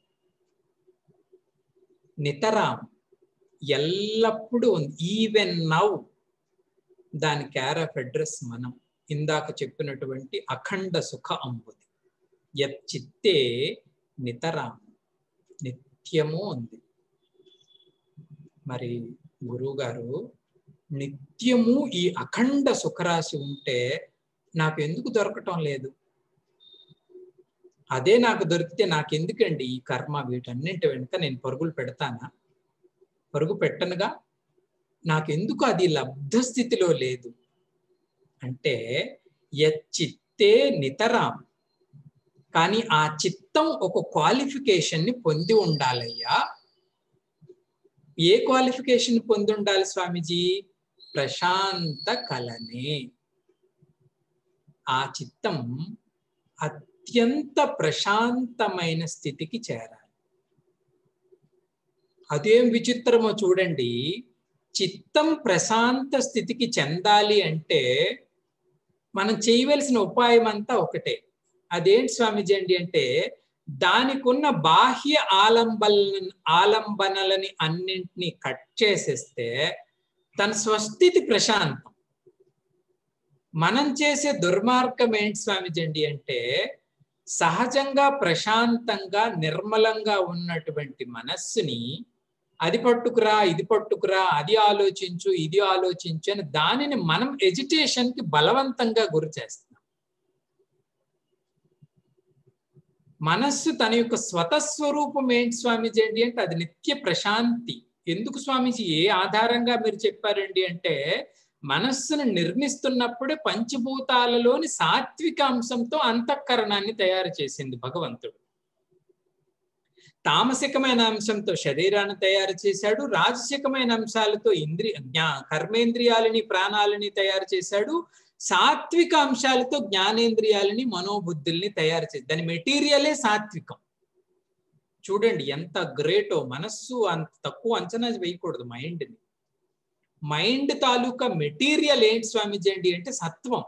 నితరాం, ఎల్లప్పుడూ ఉంది. ఈవెన్ నౌ, దాని కేర్ ఆఫ్ అడ్రస్ మనం ఇందాక చెప్పినటువంటి అఖండ సుఖ అంబుది. యత్ చిత్తే నితరాం, నిత్యము ఉంది. మరి గురువు గారు, నిత్యము ఈ అఖండ సుఖరాశి ఉంటే నాకు ఎందుకు దొరకటం లేదు? అదే నాకు దొరికితే నాకెందుకండి ఈ కర్మ? వీటన్నింటి వెనుక నేను పరుగులు పెడతానా? పరుగు పెట్టనుగా. నాకెందుకు అది లబ్ధ స్థితిలో లేదు అంటే యచ్చిత్తే నితరాం. కానీ ఆ చిత్తం ఒక క్వాలిఫికేషన్ ని పొంది ఉండాలయ్యా. ఏ క్వాలిఫికేషన్ పొంది ఉండాలి స్వామిజీ? ప్రశాంత కలనే. ఆ చిత్తం అత్యంత ప్రశాంతమైన స్థితికి చేరాలి. అదేం విచిత్రమో చూడండి. చిత్తం ప్రశాంత స్థితికి చెందాలి అంటే మనం చేయవలసిన ఉపాయం అంతా ఒకటే. అదేంటి స్వామిజీ అండి అంటే దానికి ఉన్న బాహ్య ఆలంబన ఆలంబనలని అన్నింటినీ కట్ చేసేస్తే తన స్వస్థితి ప్రశాంతం. మనం చేసే దుర్మార్గం ఏంటి స్వామిజీ అండి అంటే సహజంగా ప్రశాంతంగా నిర్మలంగా ఉన్నటువంటి మనస్సుని అది పట్టుకురా ఇది పట్టుకురా అది ఆలోచించు ఇది ఆలోచించు అని దానిని మనం ఎజిటేషన్ కి బలవంతంగా గురి చేస్తాం. మనస్సు తన యొక్క స్వతస్వరూపం ఏంటి స్వామీజీ అండి అంటే అది నిత్య ప్రశాంతి. ఎందుకు స్వామీజీ ఏ ఆధారంగా మీరు చెప్పారండి అంటే మనస్సును నిర్మిస్తున్నప్పుడే పంచభూతాలలోని సాత్విక అంశంతో అంతఃకరణాన్ని తయారు చేసింది భగవంతుడు. తామసికమైన అంశంతో శరీరాన్ని తయారు చేశాడు, రాజసికమైన అంశాలతో ఇంద్రియ జ్ఞా కర్మేంద్రియాలని ప్రాణాలని తయారు చేశాడు, సాత్విక అంశాలతో జ్ఞానేంద్రియాలని మనోబుద్ధుల్ని తయారు చేసి దాని మెటీరియలే సాత్వికం. చూడండి ఎంత గ్రేటో. మనస్సు అంత తక్కువ అంచనా వేయకూడదు మైండ్ని. మైండ్ తాలూకా మెటీరియల్ ఏంటి స్వామీజీ అండి అంటే సత్వం.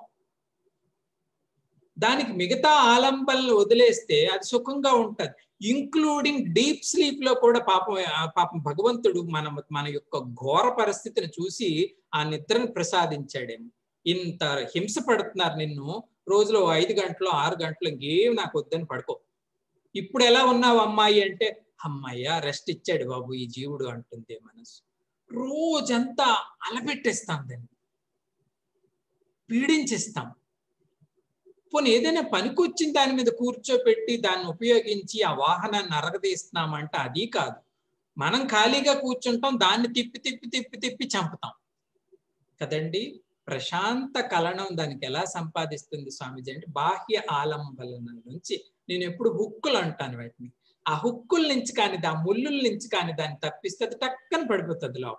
దానికి మిగతా ఆలంబనలు వదిలేస్తే అది సుఖంగా ఉంటది. ఇంక్లూడింగ్ డీప్ స్లీప్ లో కూడా పాపం పాపం భగవంతుడు మన మన యొక్క ఘోర పరిస్థితిని చూసి ఆ నిద్రను ప్రసాదించాడేమో. ఇంత హింస పడుతున్నారు నిన్ను, రోజులో ఐదు గంటలు ఆరు గంటలు ఇంకేం నాకు వద్దని పడుకో, ఇప్పుడు ఎలా ఉన్నావు అమ్మాయి అంటే అమ్మాయ్యా రెస్ట్ ఇచ్చాడు బాబు ఈ జీవుడు అంటుంది మనసు. రోజంతా అలపెట్టేస్తాం, దాన్ని పీడించేస్తాం. పోనీ ఏదైనా పనికొచ్చిన దాని మీద కూర్చోపెట్టి దాన్ని ఉపయోగించి ఆ వాహనాన్ని అరగదీస్తున్నామంటే అది కాదు. మనం ఖాళీగా కూర్చుంటాం, దాన్ని తిప్పి తిప్పి తిప్పి తిప్పి చంపుతాం కదండి. ప్రశాంత కలనం దానికి ఎలా సంపాదిస్తుంది స్వామీజీ అంటే బాహ్య ఆలంబన నుంచి. నేను ఎప్పుడు హుక్కులు అంటాను వాటిని. ఆ హుక్కుల నుంచి కానీ ఆ ముళ్ళుల నుంచి కానీ దాన్ని తప్పిస్తే అది టక్కన పడిపోతుంది లోపల.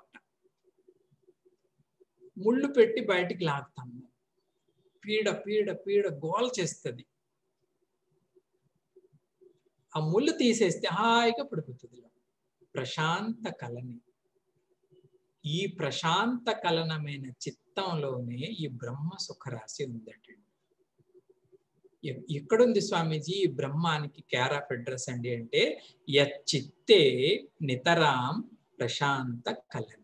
ముళ్ళు పెట్టి బయటికి లాగుతాం, పీడ పీడ పీడ గోల చేస్తుంది. ఆ ముళ్ళు తీసేస్తే హాయిగా పడిపోతుంది ప్రశాంత కలని. ఈ ప్రశాంత కలనమైన చిత్తంలోనే ఈ బ్రహ్మ సుఖరాశి ఉందటండి. ఎక్కడుంది స్వామీజీ ఈ బ్రహ్మానికి కేర్ ఆఫ్ అడ్రస్ అండి అంటే యచ్చిత్తే నితరాం ప్రశాంత కలని.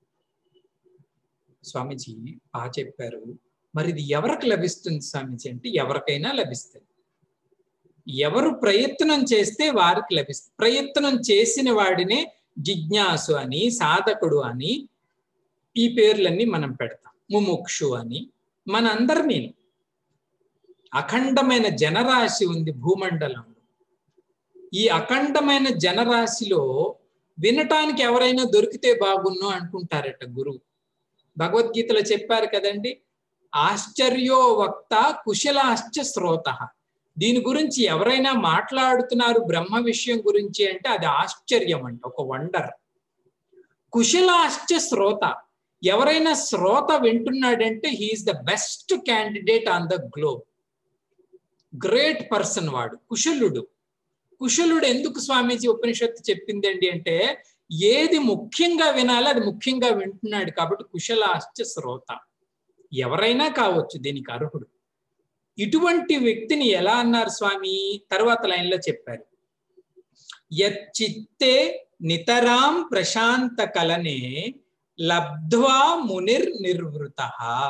స్వామీజీ బాగా చెప్పారు. మరి ఇది ఎవరికి లభిస్తుంది స్వామీజీ అంటే ఎవరికైనా లభిస్తుంది. ఎవరు ప్రయత్నం చేస్తే వారికి లభిస్తుంది. ప్రయత్నం చేసిన వాడినే జిజ్ఞాసు అని, సాధకుడు అని ఈ పేర్లన్నీ మనం పెడతాం. ముముక్షు అని మనందరినీ. అఖండమైన జనరాశి ఉంది భూమండలంలో. ఈ అఖండమైన జనరాశిలో వినటానికి ఎవరైనా దొరికితే బాగున్ను అనుకుంటారట గురువు. భగవద్గీతలో చెప్పారు కదండి, ఆశ్చర్యో వక్త కుశలాశ్చ శ్రోత. దీని గురించి ఎవరైనా మాట్లాడుతున్నారు బ్రహ్మ విషయం గురించి అంటే అది ఆశ్చర్యం అంట, ఒక వండర్. కుశలాశ్చ శ్రోత, ఎవరైనా శ్రోత వింటున్నాడంటే he is the best candidate on the globe. Great person వాడు, కుశలుడు. కుశలుడు ఎందుకు స్వామీజీ ఉపనిషత్తు చెప్పిందండి అంటే ఏది ముఖ్యంగా వినాలో అది ముఖ్యంగా వింటున్నాడు కాబట్టి కుశలాశ్చ శ్రోత. ఎవరైనా కావచ్చు దీనికి అర్హుడు. ఇటువంటి వ్యక్తిని ఎలా అన్నారు స్వామి తర్వాత లైన్లో చెప్పారు. యచ్చిత్తే నితరాం ప్రశాంత కలనే లబ్ధ్వా మునిర్ నిర్వృత.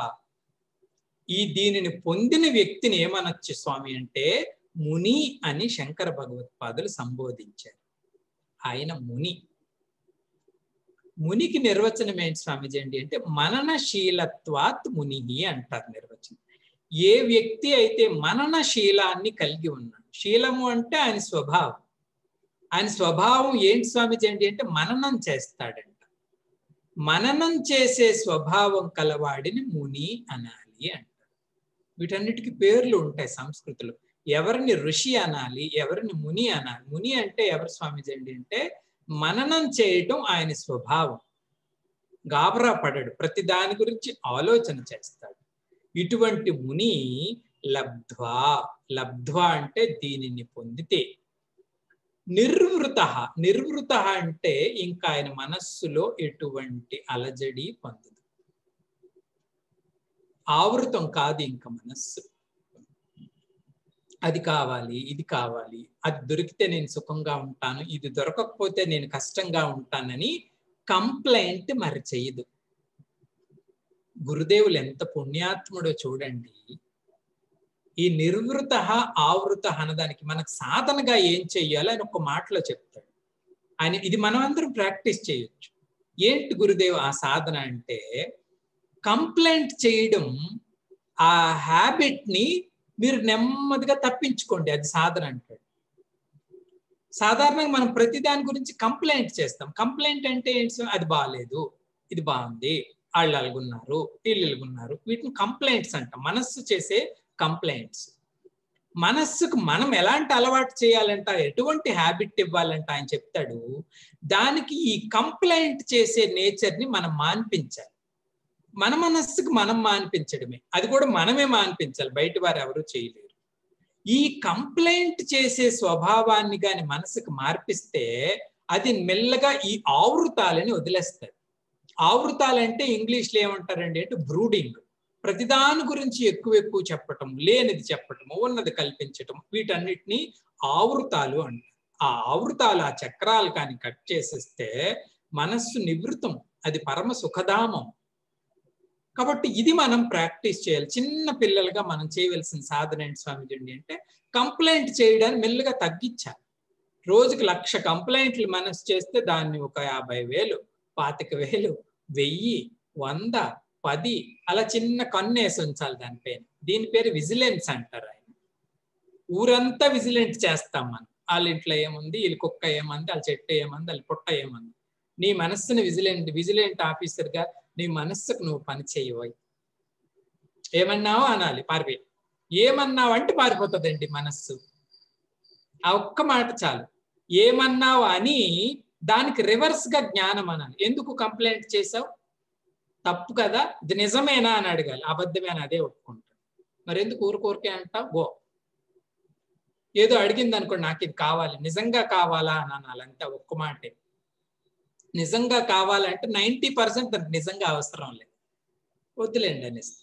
ఈ దీనిని పొందిన వ్యక్తిని ఏమనొచ్చు స్వామి అంటే ముని అని శంకర భగవత్పాదులు సంబోధించారు. ఆయన ముని. మునికి నిర్వచనం ఏంటి స్వామిజీ అండి అంటే మననశీలత్వాత్ ముని అంటారు నిర్వచనం. ఏ వ్యక్తి అయితే మననశీలాన్ని కలిగి ఉన్నాడు, శీలము అంటే ఆయన స్వభావం. ఆయన స్వభావం ఏంటి స్వామిజీ అండి అంటే మననం చేస్తాడంట. మననం చేసే స్వభావం కలవాడిని ముని అనాలి అంటారు. వీటన్నిటికీ పేర్లు ఉంటాయి సంస్కృతిలో. ఎవరిని ఋషి అనాలి, ఎవరిని ముని అనాలి. ముని అంటే ఎవరు స్వామిజీ అండి అంటే మననం చేయటం ఆయన స్వభావం. గాబరా పడడు, ప్రతి దాని గురించి ఆలోచన చేస్తాడు. ఇటువంటి ముని లబ్ధ్వా, లబ్ధ్వా అంటే దీనిని పొందితే, నిర్వృత, నిర్వృత అంటే ఇంకా ఆయన మనస్సులో ఎటువంటి అలజడి పొందదు. ఆవృతం కాదు ఇంకా మనస్సు. అది కావాలి, ఇది కావాలి, అది దొరికితే నేను సుఖంగా ఉంటాను, ఇది దొరకకపోతే నేను కష్టంగా ఉంటానని కంప్లైంట్ మరి చెయ్యదు. గురుదేవులు ఎంత పుణ్యాత్ముడో చూడండి. ఈ నిర్వృత ఆవృత అన్నదానికి మనకు సాధనగా ఏం చెయ్యాలో ఆయన ఒక మాటలో చెప్తాడు. ఆయన ఇది మనం అందరం ప్రాక్టీస్ చేయొచ్చు. ఏంటి గురుదేవ్ ఆ సాధన అంటే, కంప్లైంట్ చేయడం ఆ హ్యాబిట్ ని మీరు నెమ్మదిగా తప్పించుకోండి, అది సాధన అంటాడు. సాధారణంగా మనం ప్రతి దాని గురించి కంప్లైంట్ చేస్తాం. కంప్లైంట్ అంటే ఏంటి? అది బాగాలేదు, ఇది బాగుంది, వాళ్ళు అలుగున్నారు, వీళ్ళు ఎలుగున్నారు, వీటిని కంప్లైంట్స్ అంటాం. మనస్సు చేసే కంప్లైంట్స్. మనస్సుకు మనం ఎలాంటి అలవాటు చేయాలంట, ఎటువంటి హ్యాబిట్ ఇవ్వాలంట ఆయన చెప్తాడు. దానికి ఈ కంప్లైంట్ చేసే నేచర్ ని మనం మాన్పించాలి. మన మనస్సుకు మనం మాన్పించడమే, అది కూడా మనమే మాన్పించాలి, బయట వారు ఎవరు చేయలేరు. ఈ కంప్లైంట్ చేసే స్వభావాన్ని గాని మనసుకు మార్పిస్తే అది మెల్లగా ఈ ఆవృతాలని వదిలేస్తారు. ఆవృతాలంటే ఇంగ్లీష్లో ఏమంటారండి అంటే బ్రూడింగ్. ప్రతిదాని గురించి ఎక్కువ ఎక్కువ చెప్పటం, లేనిది చెప్పటం, ఉన్నది కల్పించటం, వీటన్నిటిని ఆవృతాలు అంటారు. ఆ ఆవృతాలు, ఆ చక్రాలు కానీ కట్ చేసేస్తే మనస్సు నివృత్తం, అది పరమ సుఖధామం. కాబట్టి ఇది మనం ప్రాక్టీస్ చేయాలి. చిన్న పిల్లలుగా మనం చేయవలసిన సాధన ఏంటి స్వామిజీ అంటే, కంప్లైంట్ చేయడాన్ని మెల్లగా తగ్గించాలి. రోజుకి లక్ష కంప్లైంట్లు మనసు చేస్తే దాన్ని ఒక యాభై వేలు, పాతిక వేలు, వెయ్యి, వంద, పది అలా చిన్న కన్నేసి ఉంచాలి దానిపైన. దీని పేరు విజిలెన్స్ అంటారు. ఆయన ఊరంతా విజిలెంట్ చేస్తాం మనం. వాళ్ళ ఇంట్లో ఏముంది, వీళ్ళ కుక్క ఏమంది, వాళ్ళ చెట్టు ఏమంది, వాళ్ళ పుట్ట ఏమంది. నీ మనస్సుని విజిలెంట్ విజిలెంట్ ఆఫీసర్గా నీ మనస్సుకు నువ్వు పని చేయబోయి. ఏమన్నావు అనాలి, పారిపోయి. ఏమన్నావు అంటే పారిపోతుందండి మనస్సు. ఆ ఒక్క మాట చాలు. ఏమన్నావు అని దానికి రివర్స్ గా జ్ఞానం అనాలి. ఎందుకు కంప్లైంట్ చేసావు, తప్పు కదా, ఇది నిజమేనా అని అడగాలి. అబద్ధమేనా, అదే ఒప్పుకుంటాడు. మరి ఎందుకు ఊరుకోరికే అంటావు, గో. ఏదో అడిగింది అనుకోండి, నాకు ఇది కావాలి, నిజంగా కావాలా అని అనాలి. అంతే, ఒక్క మాటే. నిజంగా కావాలంటే నైంటీ పర్సెంట్ నిజంగా అవసరం లేదు, వద్దులేండి అనేసి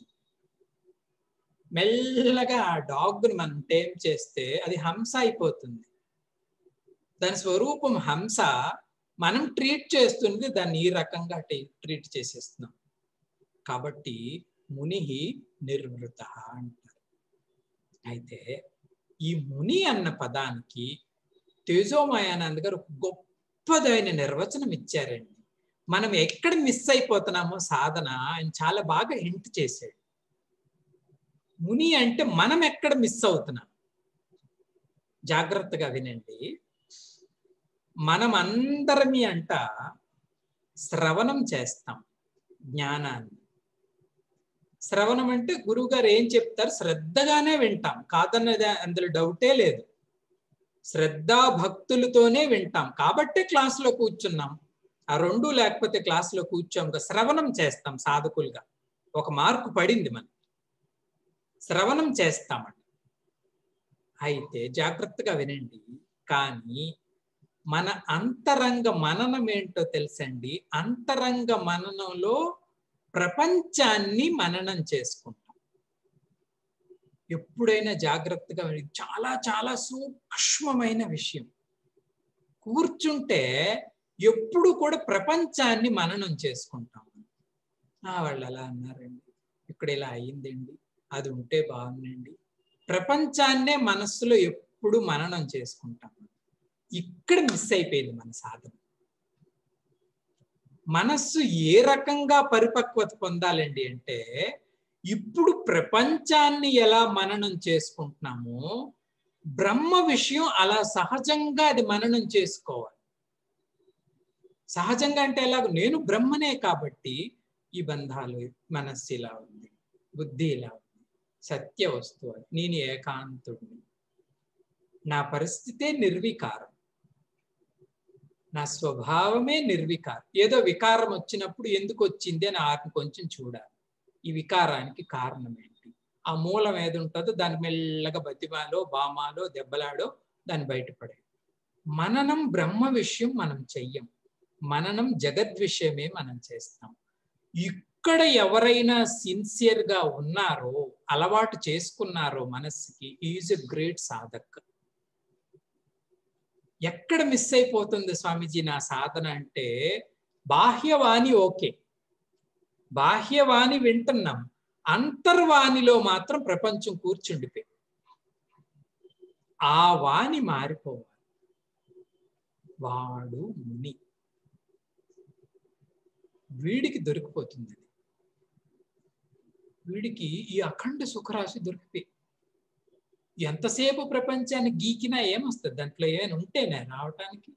మెల్లగా ఆ డాగ్ని మనం టేమ్ చేస్తే అది హంస అయిపోతుంది. దాని స్వరూపం హంస, మనం ట్రీట్ చేస్తుంది దాన్ని ఈ రకంగా ట్రీట్ చేసేస్తున్నాం. కాబట్టి ముని నిర్వృత అంటారు. అయితే ఈ ముని అన్న పదానికి తేజోమయానంద్ గారు గొప్పదైన నిర్వచనం ఇచ్చారండి. మనం ఎక్కడ మిస్ అయిపోతున్నామో సాధన ఆయన చాలా బాగా హింట్ చేశాడు. ముని అంటే మనం ఎక్కడ మిస్ అవుతున్నాం, జాగ్రత్తగా వినండి. మనం అందరమీ అంట శ్రవణం చేస్తాం జ్ఞానాన్ని. శ్రవణం అంటే గురువు గారు ఏం చెప్తారు శ్రద్ధగానే వింటాం, కాదన్నది అందులో డౌటే లేదు. శ్రద్ధా భక్తులతోనే వింటాం కాబట్టే క్లాసులో కూర్చున్నాం. ఆ రెండు లేకపోతే క్లాసులో కూర్చోం. శ్రవణం చేస్తాం సాధకులుగా, ఒక మార్కు పడింది మనం, శ్రవణం చేస్తామంట. అయితే జాగ్రత్తగా వినండి. కానీ మన అంతరంగ మననం ఏంటో తెలుసండి. అంతరంగ మననంలో ప్రపంచాన్ని మననం చేసుకుంటాం. ఎప్పుడైనా జాగ్రత్తగా, చాలా చాలా సూక్ష్మమైన విషయం. కూర్చుంటే ఎప్పుడు కూడా ప్రపంచాన్ని మననం చేసుకుంటాం. ఆ వాళ్ళు అలా అన్నారండి, ఇక్కడ ఇలా అయ్యిందండి, అది ఉంటే బాగుందండి. ప్రపంచాన్నే మనస్సులో ఎప్పుడు మననం చేసుకుంటాం. ఇక్కడ మిస్ అయిపోయింది మన సాధన. మనస్సు ఏ రకంగా పరిపక్వత పొందాలండి అంటే, ఇప్పుడు ప్రపంచాన్ని ఎలా మననం చేసుకుంటున్నామో బ్రహ్మ విషయం అలా సహజంగా అది మననం చేసుకోవాలి. సహజంగా అంటే ఎలాగో, నేను బ్రహ్మనే కాబట్టి ఈ బంధాలు, మనస్సు ఇలా ఉంది, బుద్ధి ఇలా ఉంది, సత్య వస్తువు, నేను ఏకాంతుడిని, నా పరిస్థితే నిర్వికారం, నా స్వభావమే నిర్వికారం. ఏదో వికారం వచ్చినప్పుడు ఎందుకు వచ్చింది అని ఆత్మ కొంచెం చూడాలి. ఈ వికారానికి కారణం ఏంటి, ఆ మూలం ఏది ఉంటుందో దాని మెల్లగా బతిమాలో బామాలో దెబ్బలాడో దాన్ని బయటపడే. మననం బ్రహ్మ విషయం మనం చెయ్యం, మననం జగద్ విషయమే మనం చేస్తాం. ఇక్కడ ఎవరైనా సిన్సియర్ గా ఉన్నారో, అలవాటు చేసుకున్నారో మనస్సుకి, ఈజ్ ఎ గ్రేట్ సాధక్. ఎక్కడ మిస్ అయిపోతుంది స్వామీజీ నా సాధన అంటే, బాహ్యవాణి ఓకే, బాహ్యవాణి వింటున్నాం, అంతర్వాణిలో మాత్రం ప్రపంచం కూర్చుండిపోయి. ఆ వాణి మారిపోవాలి. వాడు ముని, వీడికి దొరికిపోతుంది. వీడికి ఈ అఖండ సుఖరాశి దొరికిపోయి ఎంతసేపు ప్రపంచాన్ని గీకినా ఏమొస్తుంది? దాంట్లో ఏమైనా ఉంటేనే రావటానికి.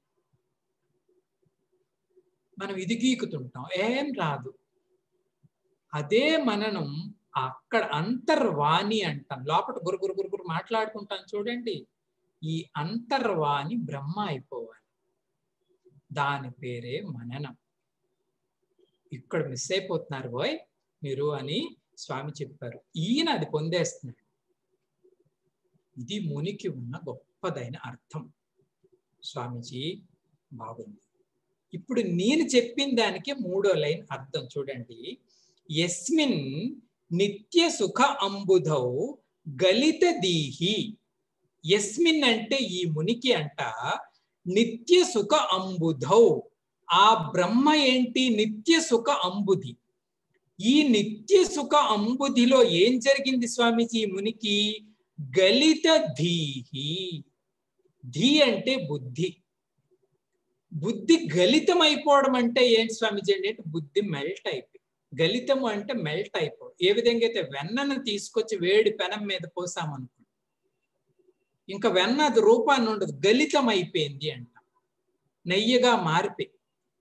మనం ఇది గీకుతుంటాం, ఏం రాదు. అదే మననం అక్కడ అంతర్వాణి అంటాం. లోపల గురుగురు గురుగురు మాట్లాడుకుంటాం చూడండి. ఈ అంతర్వాణి బ్రహ్మ అయిపోవాలి. దాని పేరే మననం. ఇక్కడ మిస్ అయిపోతున్నారు పోయ్ మీరు అని స్వామి చెప్పారు. ఈయన అది పొందేస్తున్నాడు. ఇది మునికి ఉన్న గొప్పదైన అర్థం. స్వామీజీ బాగుంది. ఇప్పుడు నేను చెప్పిన దానికి మూడో లైన్ అర్థం చూడండి. యస్మిన్ నిత్య సుఖ అంబుధౌ గలిత దీహి. యస్మిన్ అంటే ఈ మునికి అంట నిత్య సుఖ అంబుధౌ. ఆ బ్రహ్మ ఏంటి? నిత్య సుఖ అంబుధి. ఈ నిత్య సుఖ అంబుధిలో ఏం జరిగింది స్వామీజీ? ఈ మునికి గలిత ధీహి. ధీ అంటే బుద్ధి. బుద్ధి గలితం అయిపోవడం అంటే ఏంటి స్వామీజీ? అంటే బుద్ధి మెల్ట్ అయిపోయి. గలితము అంటే మెల్ట్ అయిపోవడం. ఏ విధంగా అయితే వెన్నను తీసుకొచ్చి వేడి పెనం మీద పోసామనుకో, ఇంకా వెన్న అది రూపాన్ని ఉండదు, గలితం అయిపోయింది అంట, నెయ్యిగా మారిపోయి.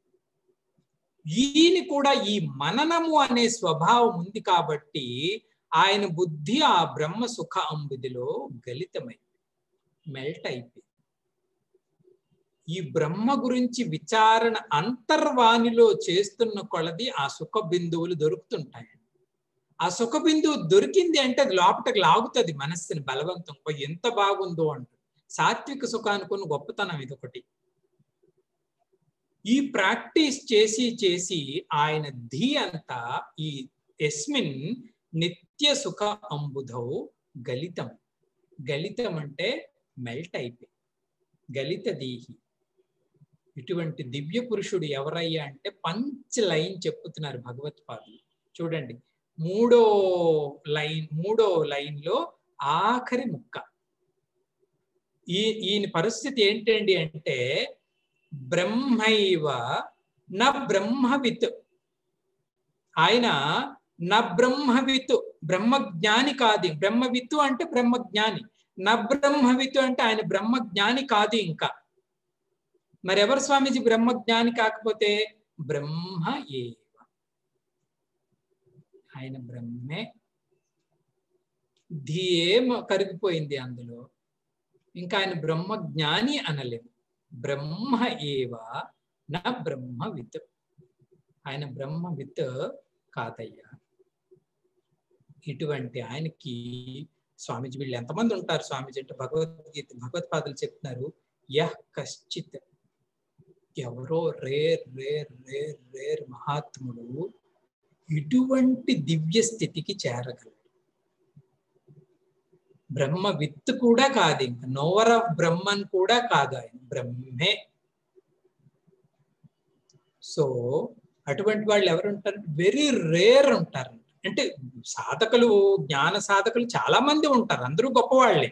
ఈయన కూడా ఈ మననము అనే స్వభావం ఉంది కాబట్టి ఆయన బుద్ధి ఆ బ్రహ్మ సుఖ అంబుదిలో గలితమైంది, మెల్ట్ అయిపోయింది. ఈ బ్రహ్మ గురించి విచారణ అంతర్వాణిలో చేస్తున్న కొలది ఆ సుఖ బిందువులు దొరుకుతుంటాయి. ఆ సుఖ బిందువు దొరికింది అంటే అది లోపలికి లాగుతుంది మనస్సుని బలవంతం. ఎంత బాగుందో అంటుంది. సాత్విక సుఖానుకున్న గొప్పతనం ఇదొకటి. ఈ ప్రాక్టీస్ చేసి చేసి ఆయన ధీ అంతా ఈ యస్మిన్ నిత్య సుఖ అంబుధౌ గలితం. గలితం అంటే మెల్ట్ అయిపోయి, గలిత దీహి. ఇటువంటి దివ్య పురుషుడు ఎవరయ్యా అంటే పంచ లైన్ చెప్పుతున్నారు భగవత్పాదులు. చూడండి, మూడో లైన్ మూడో లైన్ లో ఆఖరి ముక్క. ఈ ఈయన పరిస్థితి ఏంటండి అంటే బ్రహ్మైవ న బ్రహ్మవిత్. ఆయన న బ్రహ్మవిత్, బ్రహ్మజ్ఞాని కాదు. బ్రహ్మవిత్తు అంటే బ్రహ్మజ్ఞాని, న బ్రహ్మవిత్ అంటే ఆయన బ్రహ్మజ్ఞాని కాదు. ఇంకా మరెవరు స్వామీజీ బ్రహ్మజ్ఞాని కాకపోతే? బ్రహ్మ ఏవ, ఆయన బ్రహ్మే. ధియేమ కరిగిపోయింది అందులో, ఇంకా ఆయన బ్రహ్మజ్ఞాని అనలేదు. బ్రహ్మ ఏవ నా బ్రహ్మవిత్, ఆయన బ్రహ్మవిత్ కాదయ్యా. ఇటువంటి ఆయనకి స్వామీజీ వీళ్ళు ఎంతమంది ఉంటారు స్వామీజీ అంటే భగవద్గీత భగవత్పాదులు చెప్తున్నారు, యహ్ కశ్చిత్, ఎవరో రేర్ రేర్ రేర్ రేర్ మహాత్ముడు ఇటువంటి దివ్య స్థితికి చేరగలడు. బ్రహ్మ విత్ కూడా కాదు, ఇంకా నోవర్ ఆఫ్ బ్రహ్మన్ కూడా కాదు, ఆయన బ్రహ్మే. సో అటువంటి వాళ్ళు ఎవరు ఉంటారు? వెరీ రేర్ ఉంటారు. అంటే సాధకులు, జ్ఞాన సాధకులు చాలా మంది ఉంటారు, అందరూ గొప్పవాళ్లే.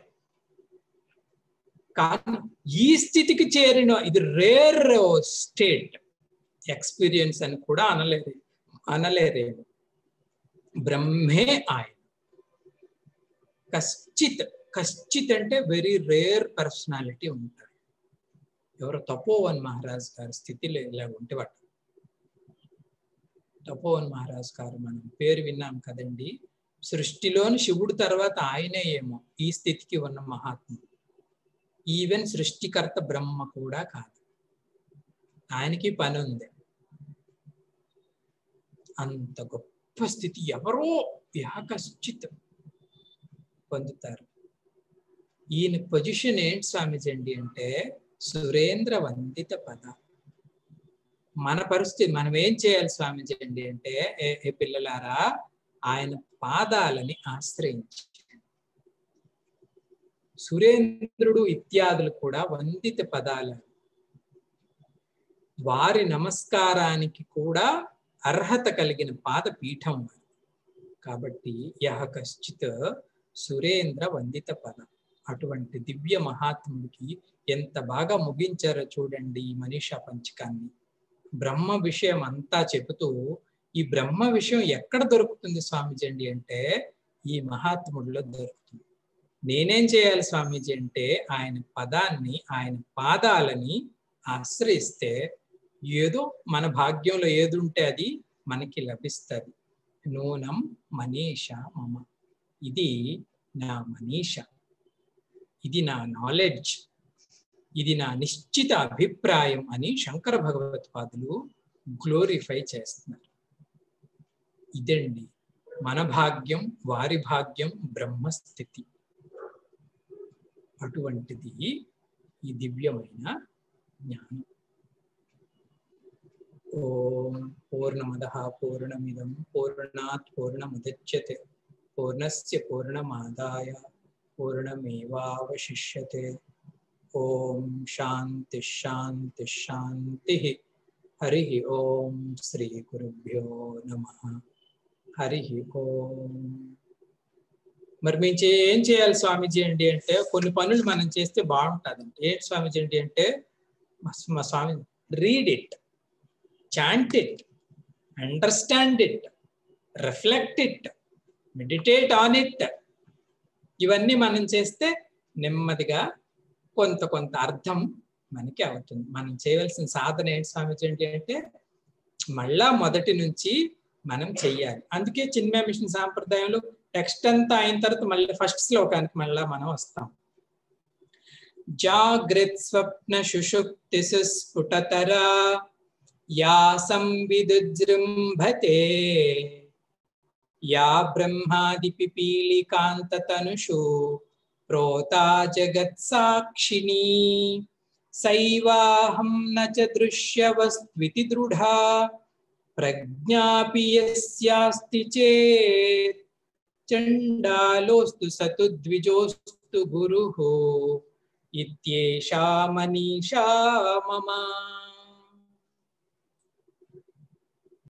కానీ ఈ స్థితికి చేరిన ఇది రేర్ స్టేట్ ఎక్స్పీరియన్స్ అని కూడా అనలేరు అనలేరేమో. బ్రహ్మే ఆయన. కశ్చిత్, కశ్చిత్ అంటే వెరీ రేర్ పర్సనాలిటీ ఉంటారు. ఎవరో తపోవన్ మహారాజ్ గారి స్థితిలో ఇలా ఉంటే వాటి. తపోవన్ మహారాజ్ గారు మనం పేరు విన్నాం కదండి. సృష్టిలోని శివుడు తర్వాత ఆయనే ఏమో ఈ స్థితికి ఉన్న మహాత్ముడు. ఈవెన్ సృష్టికర్త బ్రహ్మ కూడా కాదు, ఆయనకి పని ఉంది. అంత గొప్ప స్థితి ఎవరో యాకశ్చిత్ పొందుతారు. ఈయన పొజిషన్ ఏంటి స్వామీజీ అండి అంటే సురేంద్ర వందిత పద. మన పరిస్థితి మనం ఏం చేయాలి స్వామీజీ అండి అంటే, ఏ పిల్లలారా ఆయన పాదాలని ఆశ్రయించి, సురేంద్రుడు ఇత్యాదులు కూడా వందిత పదాలు, వారి నమస్కారానికి కూడా అర్హత కలిగిన పాదపీఠం. కాబట్టి యహ కశ్చిత్ సురేంద్ర వందిత పద, అటువంటి దివ్య మహాత్ముడికి ఎంత బాగా ముగించారో చూడండి ఈ మనీషా పంచకాన్ని. బ్రహ్మ విషయం అంతా చెబుతూ, ఈ బ్రహ్మ విషయం ఎక్కడ దొరుకుతుంది స్వామీజీ అండి అంటే ఈ మహాత్ముడిలో దొరుకుతుంది. నేనేం చేయాలి స్వామీజీ అంటే ఆయన పదాన్ని, ఆయన పాదాలని ఆశ్రయిస్తే ఏదో మన భాగ్యంలో ఏది ఉంటే అది మనకి లభిస్తుంది. నూనం మనీష మమ, ఇది నా మనీష, ఇది నా నాలెడ్జ్, ఇది నా నిశ్చిత అభిప్రాయం అని శంకర భగవత్పాదులు గ్లోరిఫై చేస్తున్నారు. ఇదండి మన భాగ్యం, వారి భాగ్యం, బ్రహ్మస్థితి. అటువంటిది ఈ దివ్యమైన జ్ఞానం. ఓం పూర్ణమదః పూర్ణమిదం పూర్ణాత్ పూర్ణముదచ్యతే పూర్ణస్య పూర్ణమాదాయ పూర్ణమేవావశిష్యతే. ఓం శాంతి శాంతి శాంతి. హరి ఓం శ్రీ గురుభ్యో నమః. హరి ఓం. మరి మేము ఏం చేయాలి స్వామీజీ అండి అంటే కొన్ని పనులు మనం చేస్తే బాగుంటుందండి. ఏంటి స్వామీజీ అండి అంటే మా Swami read it, chant it, understand it, reflect it, meditate on it. ఇవన్నీ మనం చేస్తే నెమ్మదిగా కొంత కొంత అర్థం మనకి అవుతుంది. మనం చేయవలసిన సాధన ఏంటి స్వామీజీ ఏంటి అంటే మళ్ళా మొదటి నుంచి మనం చెయ్యాలి. అందుకే చిన్మయ మిషన్ సాంప్రదాయంలో టెక్స్ట్ అంతా అయిన తర్వాత మళ్ళీ ఫస్ట్ శ్లోకానికి మళ్ళా మనం వస్తాం. జాగ్రత్ స్వప్న సుషుప్తి సుస్ఫుటతర యా సంవిదుజృంభతే యా బ్రహ్మాది పిపీలికాంత తనుషు ప్రోతా జగత్ సాక్షిణీ సైవాహం నచ దృశ్యవస్త్వితి దృఢా ప్రజ్ఞాపి యస్యాస్తి చేత్ చండాలోస్తు సతు ద్విజోస్తు గురుః ఇత్యేషా మనీషా మమ.